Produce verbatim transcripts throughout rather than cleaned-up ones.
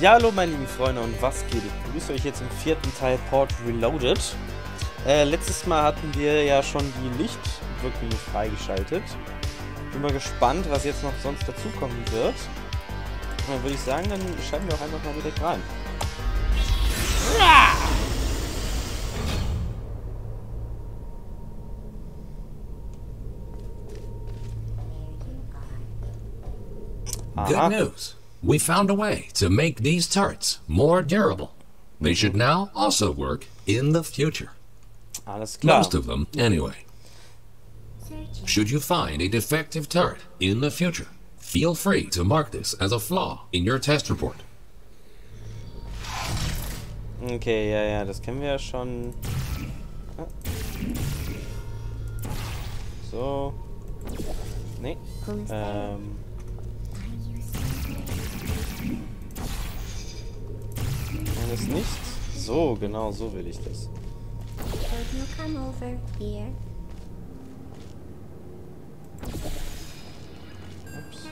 Ja, hallo meine lieben Freunde und was geht? Ich begrüße euch jetzt im vierten Teil Port Reloaded. Äh, letztes Mal hatten wir ja schon die Lichtwirkung freigeschaltet. Bin mal gespannt, was jetzt noch sonst dazukommen wird. Und dann würde ich sagen, dann schalten wir auch einfach mal direkt rein. Good news. We found a way to make these turrets more durable. They should now also work in the future. Alles klar. Most of them, anyway. Should you find a defective turret in the future, feel free to mark this as a flaw in your test report. Okay, ja, ja, das kennen wir ja schon. Ah. So. Nee. Ähm. Alles nichts? So, genau, so will ich das. Ups.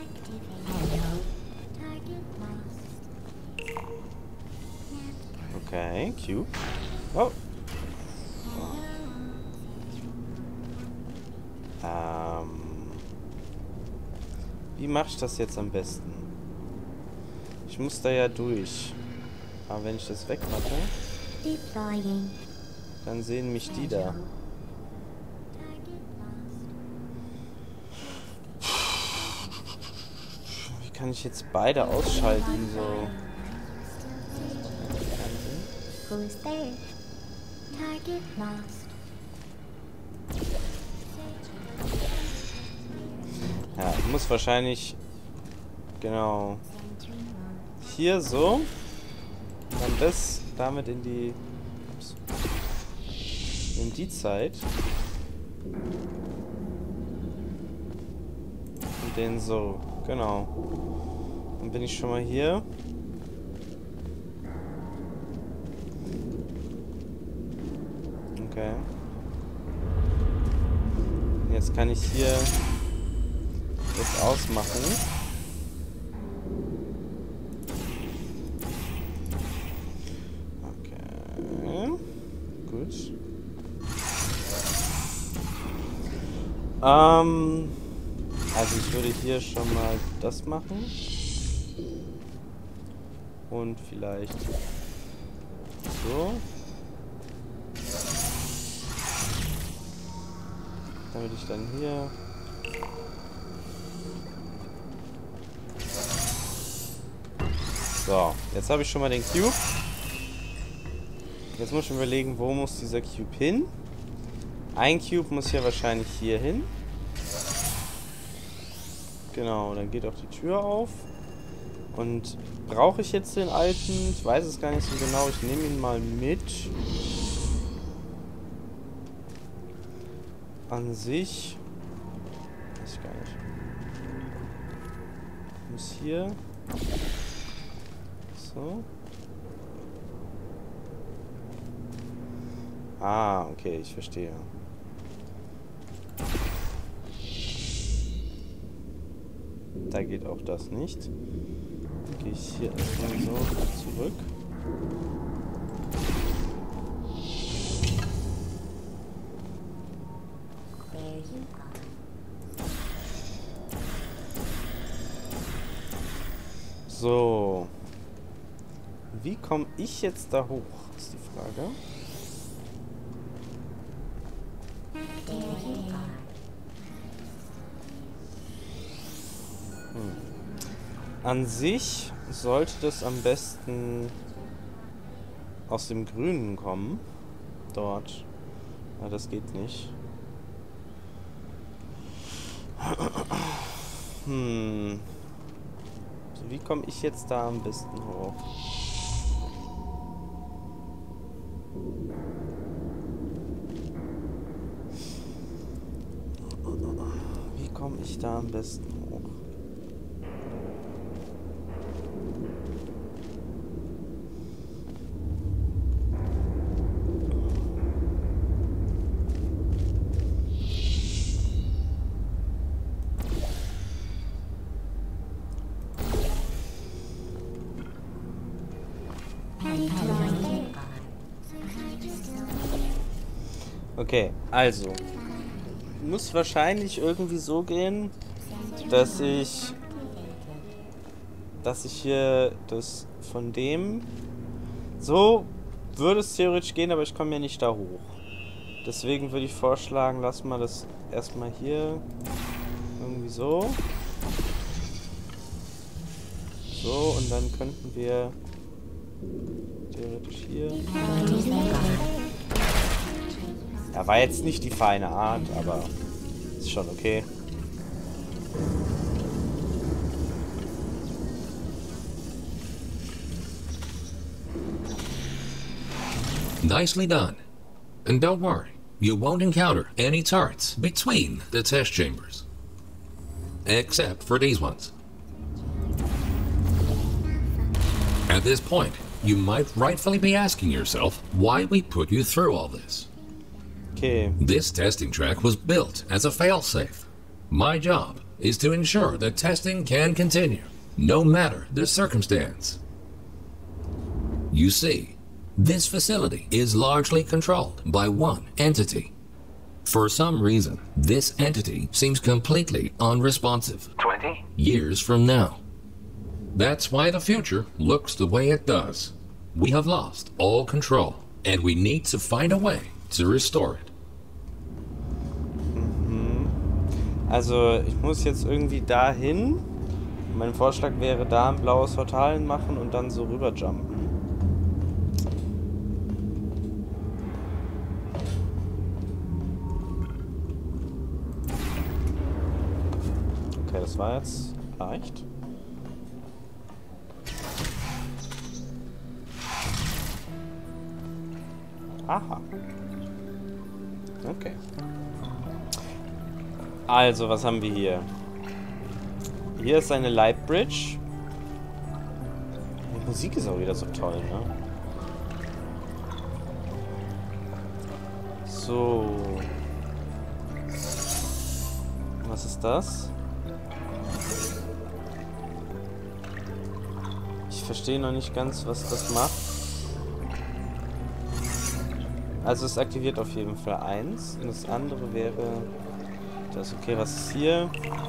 Okay, Cube. Oh. Ähm. Wie mache ich das jetzt am besten? Ich muss da ja durch. Aber wenn ich das wegmache, dann sehen mich die da. Wie kann ich jetzt beide ausschalten? So. Ja, ich muss wahrscheinlich genau hier so. Dann das damit in die ups, in die Zeit und den so, genau. Dann bin ich schon mal hier. Okay. Jetzt kann ich hier das ausmachen. Ähm, also ich würde hier schon mal das machen. Und vielleicht so. Damit ich dann hier... So, jetzt habe ich schon mal den Cube. Jetzt muss ich überlegen, wo muss dieser Cube hin? Ein Cube muss hier wahrscheinlich hier hin. Genau, dann geht auch die Tür auf. Und brauche ich jetzt den alten? Ich weiß es gar nicht so genau. Ich nehme ihn mal mit. An sich... Weiß ich gar nicht. Ich muss hier... So. Ah, okay, ich verstehe. Da geht auch das nicht. Dann gehe ich hier erstmal so zurück. So. Wie komme ich jetzt da hoch, ist die Frage. Hm. An sich sollte das am besten aus dem Grünen kommen. Dort. Ja, das geht nicht. Hm. So, wie komme ich jetzt da am besten hoch? Wie komme ich da am besten hoch? Okay, also. Muss wahrscheinlich irgendwie so gehen, dass ich... dass ich hier das von dem... So würde es theoretisch gehen, aber ich komme ja nicht da hoch. Deswegen würde ich vorschlagen, lass mal das erstmal hier irgendwie so. So, und dann könnten wir theoretisch hier... Ja, war jetzt nicht die feine Art, aber ist schon okay. Nicely done. And don't worry, you won't encounter any turrets between the test chambers. Except for these ones. At this point, you might rightfully be asking yourself why we put you through all this. Okay. This testing track was built as a failsafe. My job is to ensure that testing can continue, no matter the circumstance. You see, this facility is largely controlled by one entity. For some reason, this entity seems completely unresponsive. Twenty? Years from now. That's why the future looks the way it does. We have lost all control, and we need to find a way to restore it. Mhm. Also, ich muss jetzt irgendwie dahin. Mein Vorschlag wäre, da ein blaues Portal machen und dann so rüberjumpen. Okay, das war jetzt leicht. Aha. Okay. Also, was haben wir hier? Hier ist eine Light Bridge. Die Musik ist auch wieder so toll, ne? So. Was ist das? Ich verstehe noch nicht ganz, was das macht. Also es aktiviert auf jeden Fall eins. Und das andere wäre... Das okay, was ist hier?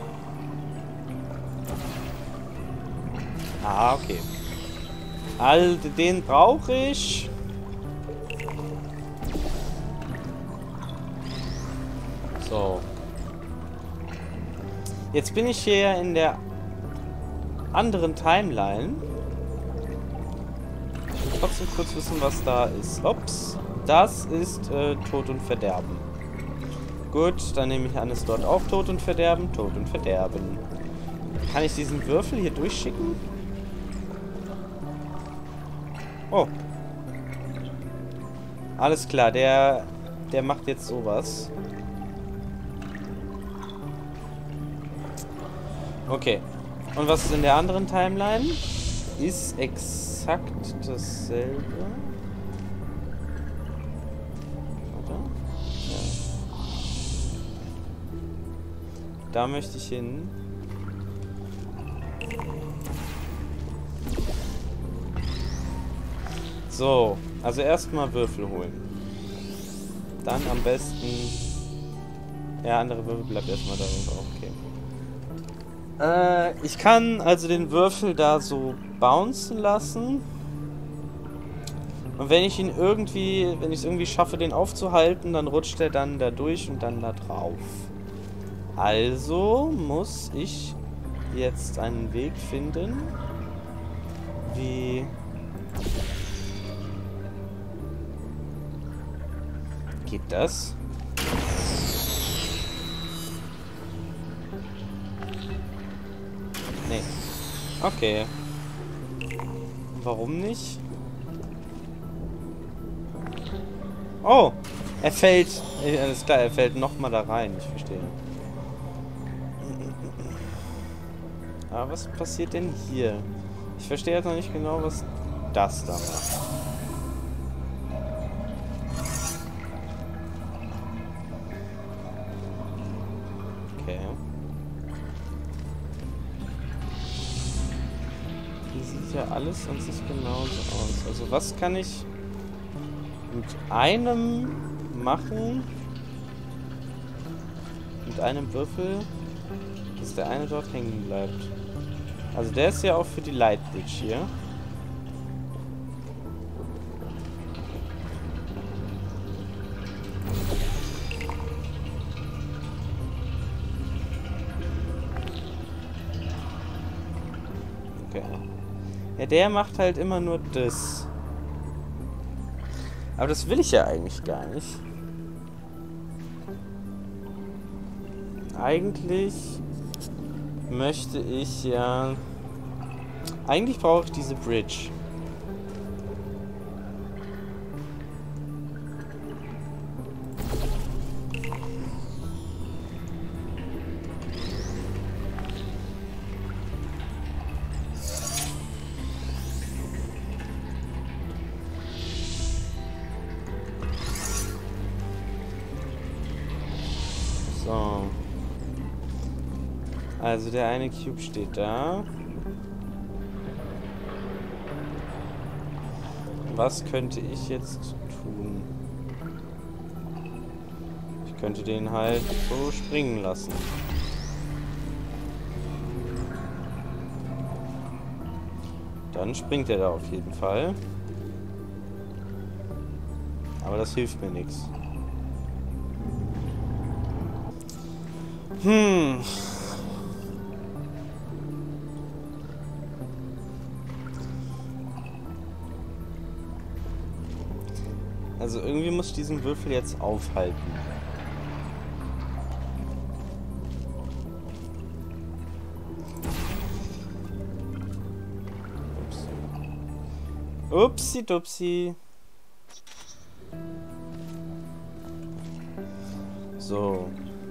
Ah, okay. All den brauche ich. So. Jetzt bin ich hier in der anderen Timeline. Ich will trotzdem kurz wissen, was da ist. Ups. Das ist äh, Tod und Verderben. Gut, dann nehme ich an, es dort auch Tod und Verderben. Tod und Verderben. Kann ich diesen Würfel hier durchschicken? Oh. Alles klar, der, der macht jetzt sowas. Okay. Und was ist in der anderen Timeline? Ist exakt dasselbe. Da möchte ich hin. So, also erstmal Würfel holen. Dann am besten... Ja, andere Würfel bleibt erstmal da runter. Okay. Äh, ich kann also den Würfel da so bouncen lassen. Und wenn ich ihn irgendwie, wenn ich es irgendwie schaffe, den aufzuhalten, dann rutscht er dann da durch und dann da drauf. Also muss ich jetzt einen Weg finden, wie... Geht das? Nee. Okay. Warum nicht? Oh! Er fällt... Alles klar, er fällt nochmal da rein. Ich verstehe. Aber was passiert denn hier? Ich verstehe jetzt noch nicht genau, was das da macht. Okay. Hier sieht ja alles an sich genauso aus. Also was kann ich mit einem machen? mit einem Würfel, dass der eine dort hängen bleibt. Also der ist ja auch für die Light Bridge hier. Okay. Ja, der macht halt immer nur das. Aber das will ich ja eigentlich gar nicht. Eigentlich möchte ich ja... Eigentlich brauche ich diese Bridge. So. Also der eine Cube steht da. Was könnte ich jetzt tun? Ich könnte den halt so springen lassen. Dann springt er da auf jeden Fall. Aber das hilft mir nichts. Hm. Also irgendwie muss ich diesen Würfel jetzt aufhalten. Upsi. Upsi dupsi. So.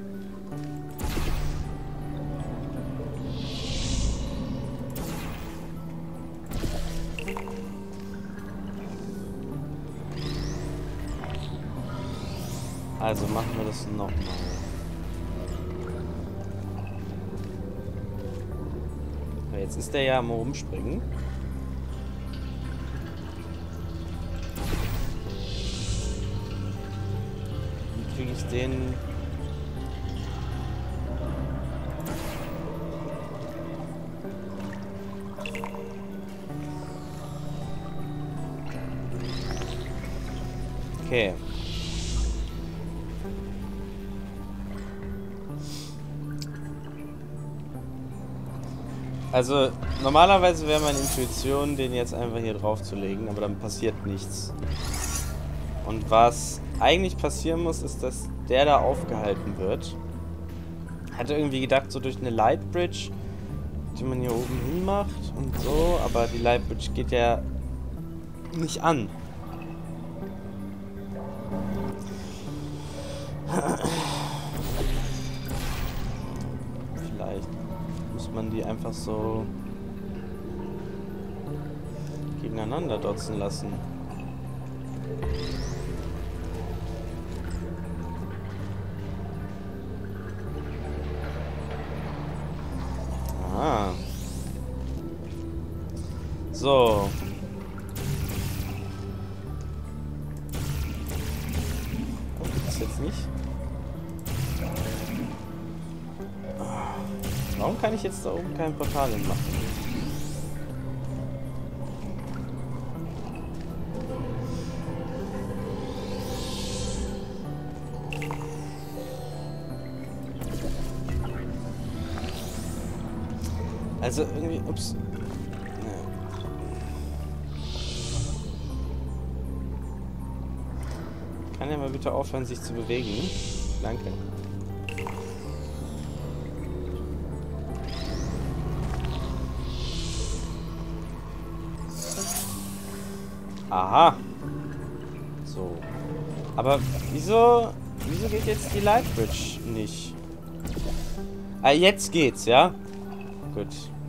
Also machen wir das nochmal. Jetzt ist der ja am Rumspringen. Wie kriege ich den... Okay. Also, normalerweise wäre meine Intuition, den jetzt einfach hier drauf zu legen, aber dann passiert nichts. Und was eigentlich passieren muss, ist, dass der da aufgehalten wird. Hatte irgendwie gedacht, so durch eine Light Bridge, die man hier oben hin macht und so, aber die Light Bridge geht ja nicht an. Vielleicht muss man die einfach so gegeneinander dotzen lassen. Ah. So. Oh, das jetzt nicht. Warum kann ich jetzt da oben kein Portal hin machen? Also irgendwie, ups. Kann ja mal bitte aufhören, sich zu bewegen? Danke. Aha. So. Aber wieso, wieso geht jetzt die Light Bridge nicht? Ah, jetzt geht's, ja? Gut.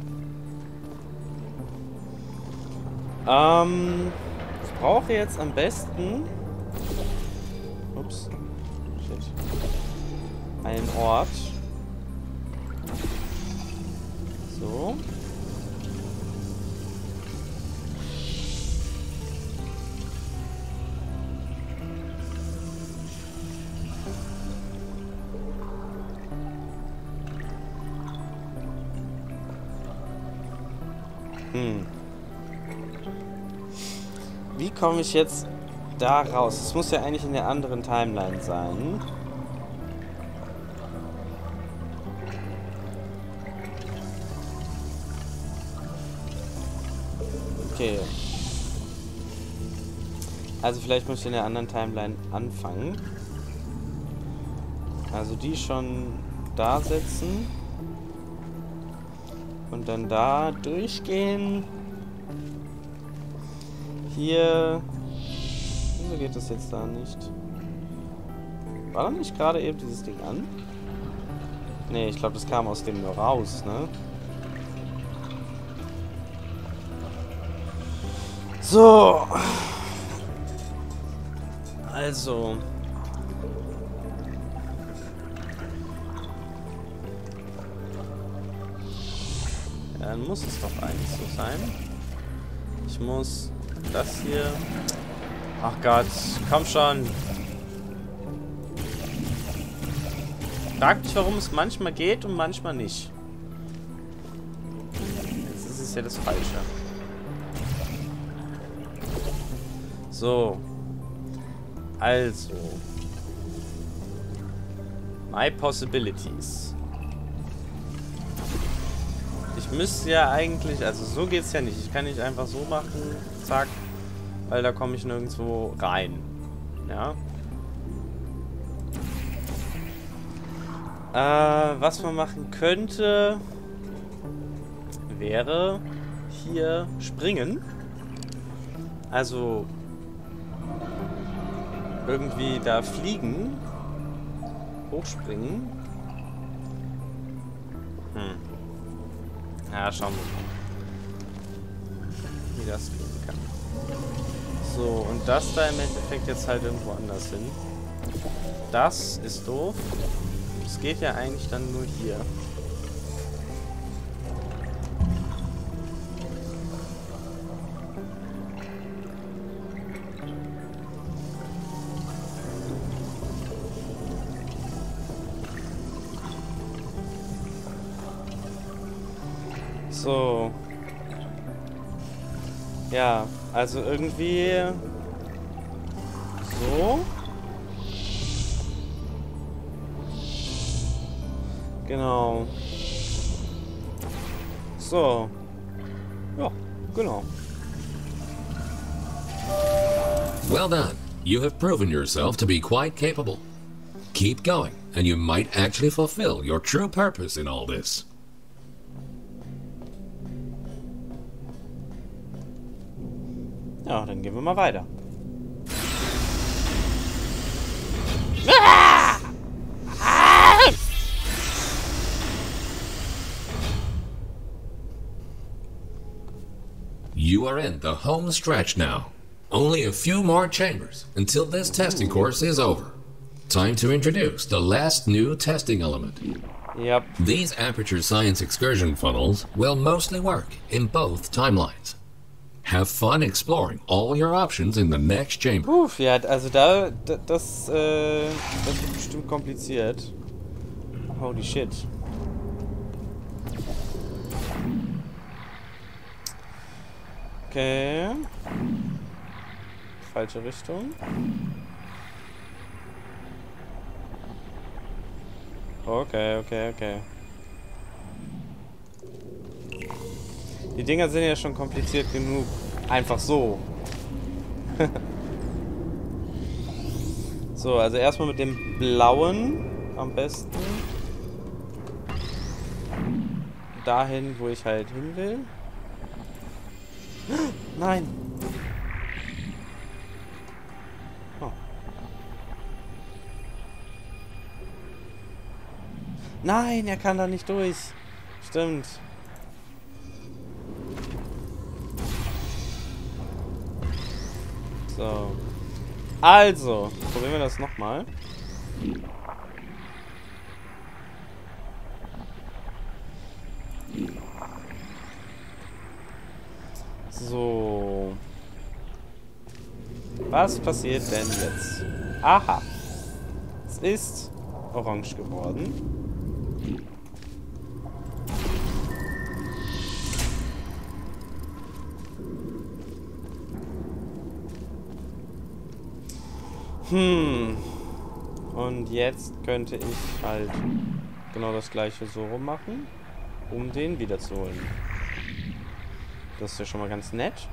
Ähm, ich brauche jetzt am besten... Ups. Shit. Einen Ort. So. Hm. Wie komme ich jetzt da raus? Es muss ja eigentlich in der anderen Timeline sein. Okay. Also vielleicht muss ich in der anderen Timeline anfangen. Also die schon da setzen. Und dann da durchgehen. Hier. Wieso geht das jetzt da nicht? War da nicht gerade eben dieses Ding an? Nee, ich glaube, das kam aus dem nur raus, ne? So. Also. Ja, dann muss es doch eigentlich so sein. Ich muss das hier... Ach Gott, komm schon. Frag mich, warum es manchmal geht und manchmal nicht. Jetzt ist es ja das Falsche. So. Also. My Possibilities. Ich müsste ja eigentlich... Also so geht's ja nicht. Ich kann nicht einfach so machen. Zack. Weil da komme ich nirgendwo rein. Ja. Äh, was man machen könnte, wäre hier springen. Also irgendwie da fliegen. Hochspringen. Hm. Ja, schauen wir mal, wie das gehen kann. So, und das da im Endeffekt jetzt halt irgendwo anders hin. Das ist doof. Es geht ja eigentlich dann nur hier. So. Ja, also irgendwie so. Genau. So. Ja, genau. Well done. You have proven yourself to be quite capable. Keep going, and you might actually fulfill your true purpose in all this. Ja, dann gehen wir mal weiter. Ah! Ah! You are in the home stretch now. Only a few more chambers until this testing course is over. Time to introduce the last new testing element. Yep. These Aperture Science excursion funnels will mostly work in both timelines. Have fun exploring all your options in the next chamber. Uff, ja, also da, da das, äh, das wird bestimmt kompliziert. Holy shit. Okay. Falsche Richtung. Okay, okay, okay. Die Dinger sind ja schon kompliziert genug. Einfach so. So, also erstmal mit dem blauen am besten. Dahin, wo ich halt hin will. Nein! Oh. Nein, er kann da nicht durch. Stimmt. So. Also, probieren wir das nochmal. So. Was passiert denn jetzt? Aha. Es ist orange geworden. Hm. Und jetzt könnte ich halt genau das gleiche so rum machen, um den wiederzuholen. Das ist ja schon mal ganz nett.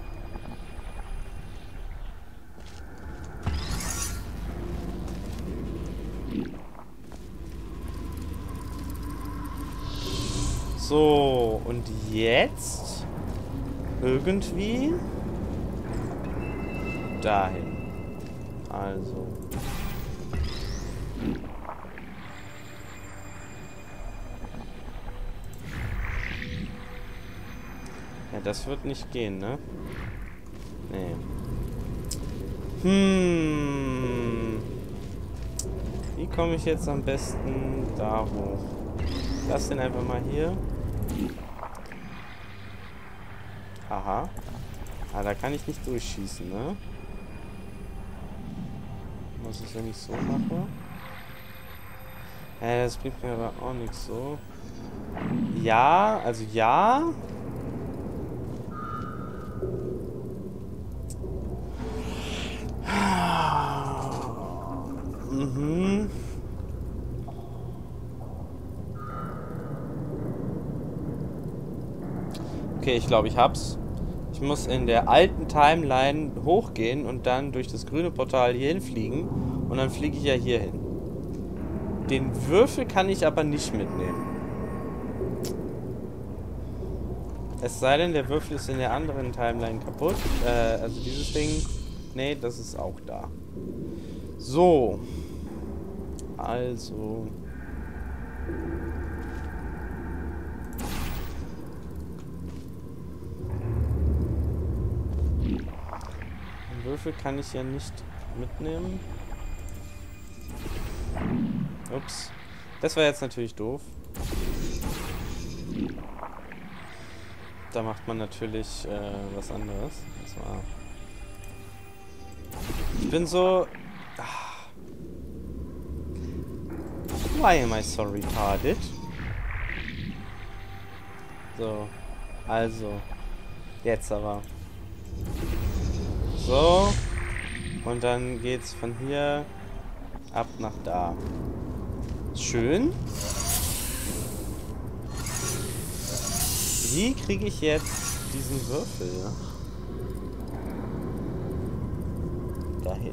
So, und jetzt irgendwie dahin. Also. Ja, das wird nicht gehen, ne? Nee. Hm. Wie komme ich jetzt am besten da hoch? Lass den einfach mal hier. Aha. Ah, da kann ich nicht durchschießen, ne? Was ist, wenn ich so mache? Äh, das bringt mir aber auch nichts so. Ja, also ja. Mhm. Okay, ich glaube, ich hab's. Ich muss in der alten Timeline hochgehen und dann durch das grüne Portal hier hinfliegen. Und dann fliege ich ja hier hin. Den Würfel kann ich aber nicht mitnehmen. Es sei denn, der Würfel ist in der anderen Timeline kaputt. Äh, also dieses Ding. Nee, das ist auch da. So. Also. Den Würfel kann ich ja nicht mitnehmen. Ups. Das war jetzt natürlich doof. Da macht man natürlich äh, was anderes. Das war. Ich bin so. Ah. Why am I so retarded? So. Also. Jetzt aber. So. Und dann geht's von hier ab nach da. Schön. Wie kriege ich jetzt diesen Würfel dahin?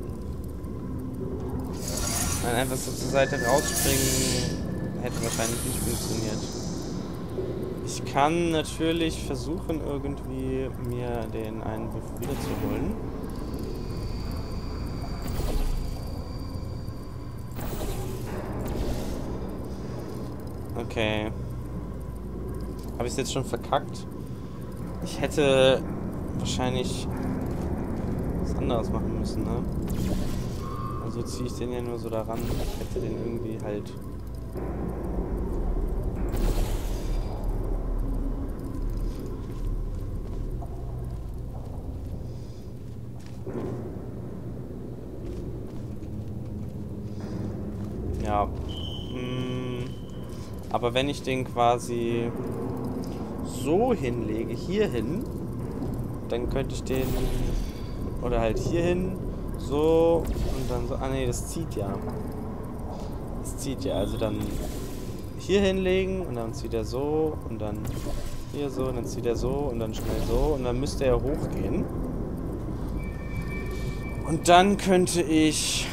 Nein, einfach so zur Seite rausspringen hätte wahrscheinlich nicht funktioniert. Ich kann natürlich versuchen, irgendwie mir den einen Würfel wiederzuholen. Okay. Habe ich es jetzt schon verkackt? Ich hätte wahrscheinlich was anderes machen müssen, ne? Also ziehe ich den ja nur so daran. Ich hätte den irgendwie halt... Ja. Aber wenn ich den quasi so hinlege, hier hin, dann könnte ich den, oder halt hier hin, so, und dann so, ah ne, das zieht ja. Das zieht ja, also dann hier hinlegen und dann zieht er so und dann hier so und dann zieht er so und dann schnell so und dann müsste er hochgehen. Und dann könnte ich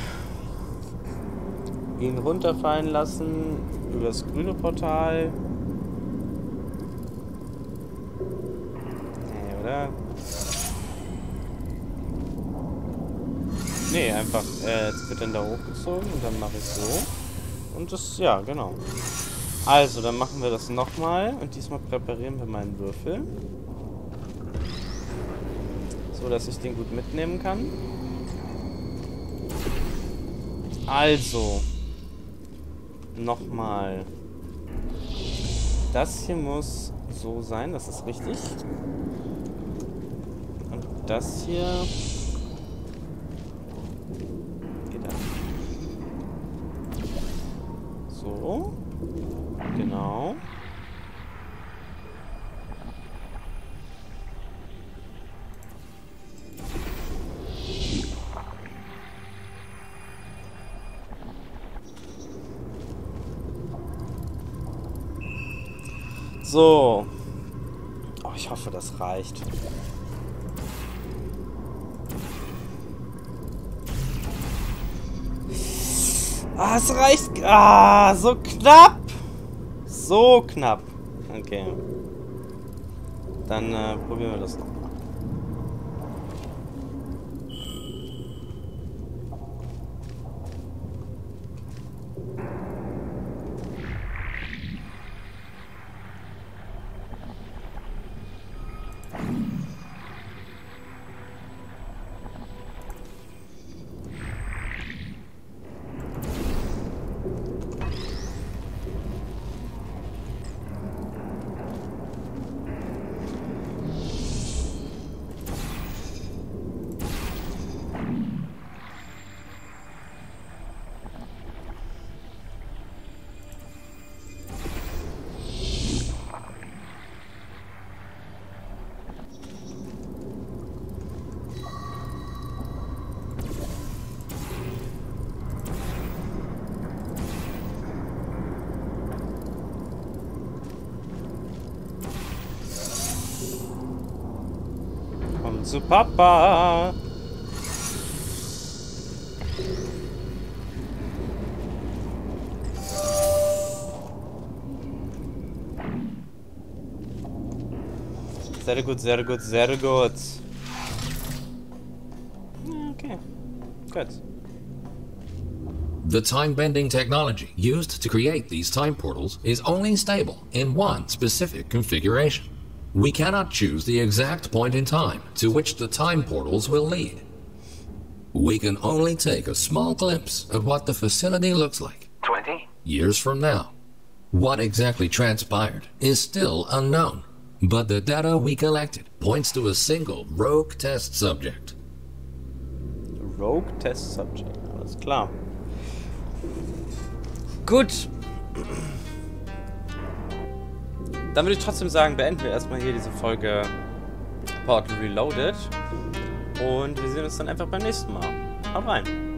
ihn runterfallen lassen über das grüne Portal. Nee, oder? Nee, einfach, äh, jetzt wird dann da hochgezogen und dann mache ich so. Und das, ja, genau. Also, dann machen wir das nochmal und diesmal präparieren wir meinen Würfel. So, dass ich den gut mitnehmen kann. Also. Nochmal. Das hier muss so sein, das ist richtig. Und das hier geht dann. So. Genau. So. Oh, ich hoffe, das reicht. Ah, es reicht. Ah, so knapp. So knapp. Okay. Dann äh, probieren wir das nochmal. Komm zu Papa. Sehr gut, sehr gut, sehr gut. Okay, good. The time-bending technology used to create these time portals is only stable in one specific configuration. We cannot choose the exact point in time to which the time portals will lead. We can only take a small glimpse of what the facility looks like twenty years from now. What exactly transpired is still unknown, but the data we collected points to a single rogue test subject. Rogue Test Subject, alles klar. Gut. Dann würde ich trotzdem sagen, beenden wir erstmal hier diese Folge Portal Reloaded. Und wir sehen uns dann einfach beim nächsten Mal. Haut rein.